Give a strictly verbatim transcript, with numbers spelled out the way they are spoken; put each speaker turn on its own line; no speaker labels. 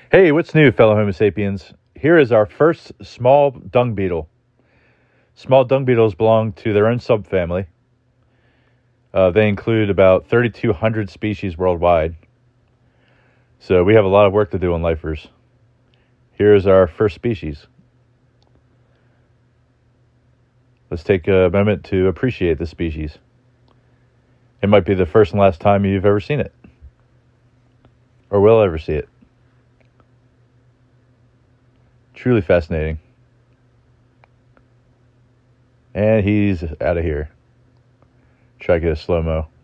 Hey, what's new, fellow Homo sapiens? Here is our first small dung beetle. Small dung beetles belong to their own subfamily. Uh, they include about thirty-two hundred species worldwide. So we have a lot of work to do on lifers. Here's our first species. Let's take a moment to appreciate this species. It might be the first and last time you've ever seen it, or will ever see it. Truly fascinating. And he's out of here. Try to get a slow-mo.